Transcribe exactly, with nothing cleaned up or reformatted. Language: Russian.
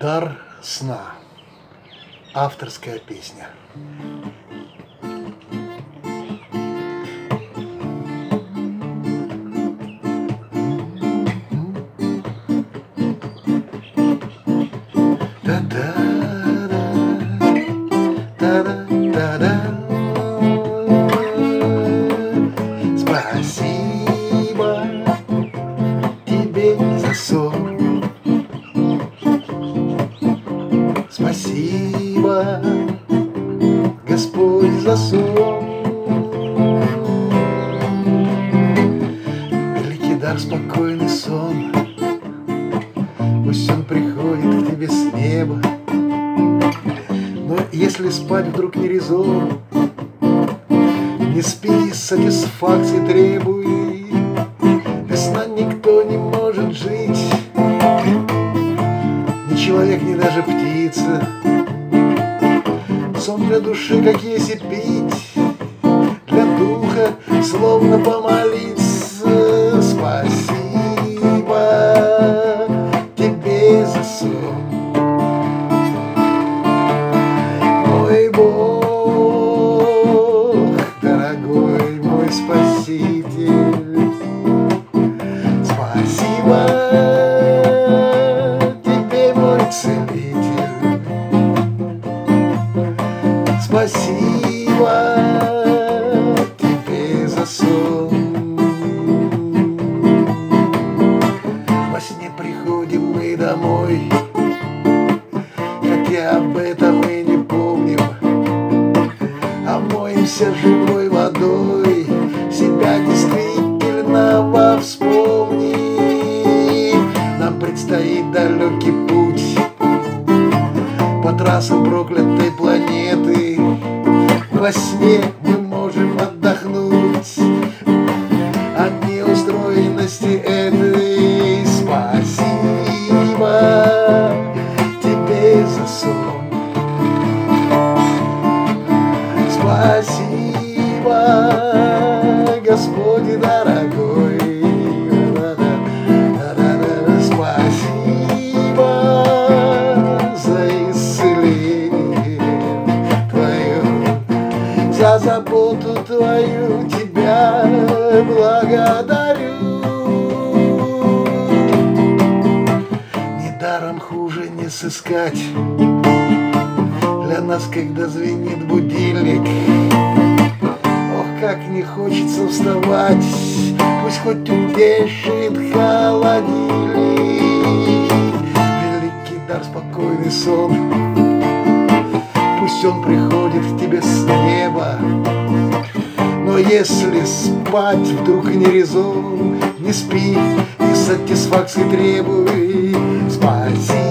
Дар сна. Авторская песня. Спасибо тебе за сон. Спасибо, Господь, за сон. Великий дар, спокойный сон. Пусть он приходит к тебе с неба. Но если спать вдруг не резон, не спи, сатисфакции требуй. Без сна никто не может жить, ни человек, ни даже птица. Сон для души, как если пить, для духа словно помолиться. Спасибо тебе за сон, мой Бог, дорогой мой Спаситель. Спасибо тебе, мой Целитель. Спасибо тебе за сон. Во сне приходим мы домой, хотя об этом мы не помним. Омоемся живой водой, себя действительного вспомним. Нам предстоит далекий путь по трассам проклятой планеты. Во сне мы можем отдохнуть от неустроенности этой. Спасибо тебе за сон. Спасибо, Господь дорогой. Спасибо за исцеление Твое, за заботу Твою Тебя благодарю. Недаром хуже не сыскать для нас, когда звенит будильник. Ох, как не хочется вставать, пусть хоть утешит холодильник. Великий дар, спокойный сон, пусть он приходит к тебе с неба. Но если спать вдруг не резон, не спи и сатисфакции требуй. Спасибо